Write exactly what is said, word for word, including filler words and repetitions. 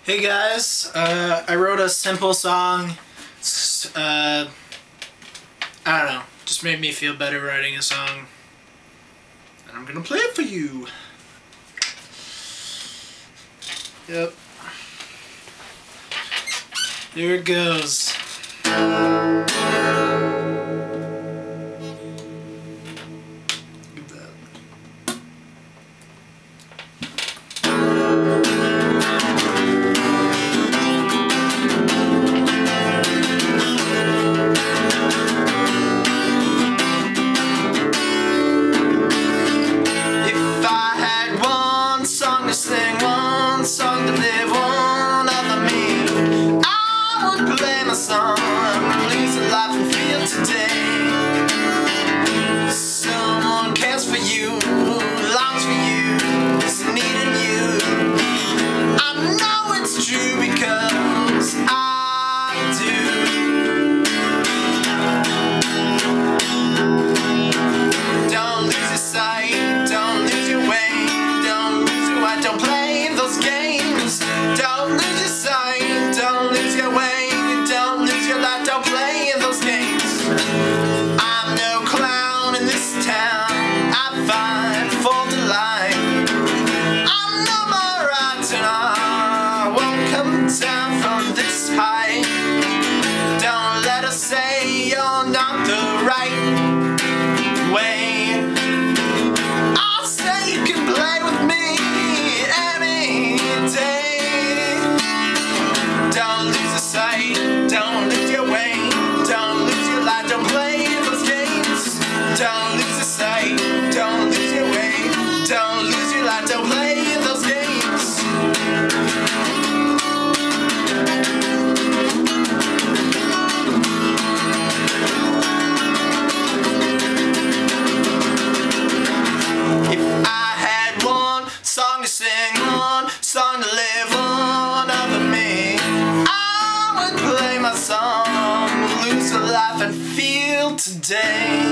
Hey guys, uh, I wrote a simple song. It's, uh, I don't know, just made me feel better writing a song. And I'm gonna play it for you. Yep. Here it goes. Give that. Sing one song to live, one other me. I would play my song, lose a life and feel today. Someone cares for you, longs for you, is needing you. I know it's true because I do. Don't lose your sight, don't lose your way. Don't play those games. Don't lose your sight. Don't lose your way. Don't lose your life. Don't play those games. I'm no clown in this town. I fight for delight. I'm no more right and I won't come down from this height. Don't let us say you're not the right way. I'll say you can play with me. Don't lose your way, don't lose your life, don't play those games. Don't lose your sight, don't lose your way, don't lose your life, don't play those games. If I had one song to sing, one song to live, one other me, my song, lose a life and feel today.